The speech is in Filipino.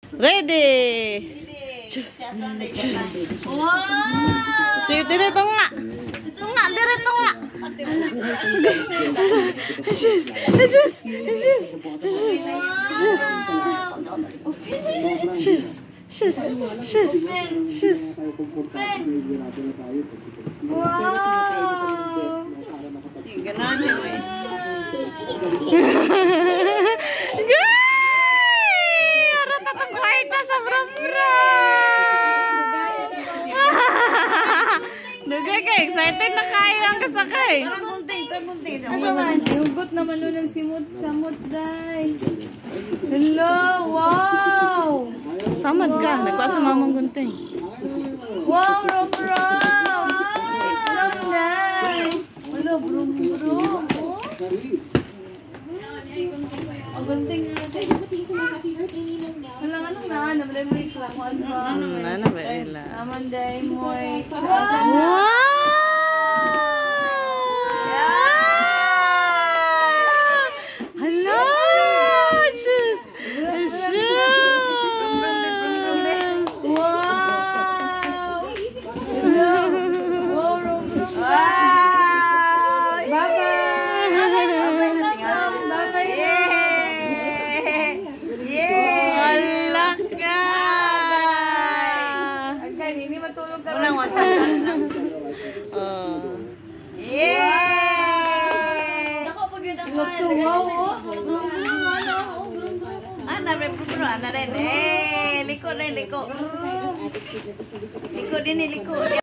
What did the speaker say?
Ready. Cus. Wow. Sige, dito nga. Dito nga. Cus. Wow. Ganon yun eh. Dugay ka, excited na kayo ang kasakay. Hugot naman nun ang simot-samot, day. Hello, wow! Samad ka, nagpa sa mamang gunting. Wow, Rom-Rom! It's so nice! Hello, brum-brum. Oh, gunting nga natin. Walang anong na, nablay-blay lang. Ano ba, Ella? Naman, day, moy. Wow! Hello! Diyos! Wow! Wow, Rom-Rom. Bye-bye! Wala ka! Hindi matulog ka Walang wata. Yay! Ako pag yun ako. May puro na rin. Liko na, liko. Liko din, liko.